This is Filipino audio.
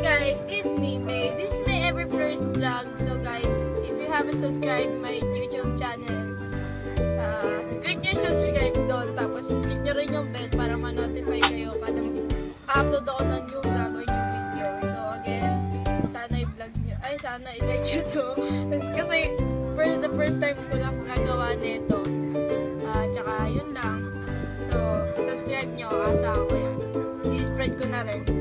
guys, it's me, May. This is my ever first vlog. So guys, if you haven't subscribed my YouTube channel, click nyo yung subscribe doon. Tapos click nyo rin yung bell para ma-notify kayo kada mag-upload ako ng new vlog or new video. So again, sana i-vlog nyo. Ay, sana i-like nyo to. Kasi for the first time ko lang gagawa nito. Tsaka yun lang. So, subscribe nyo. Asahan ko yan. I-spread ko na rin.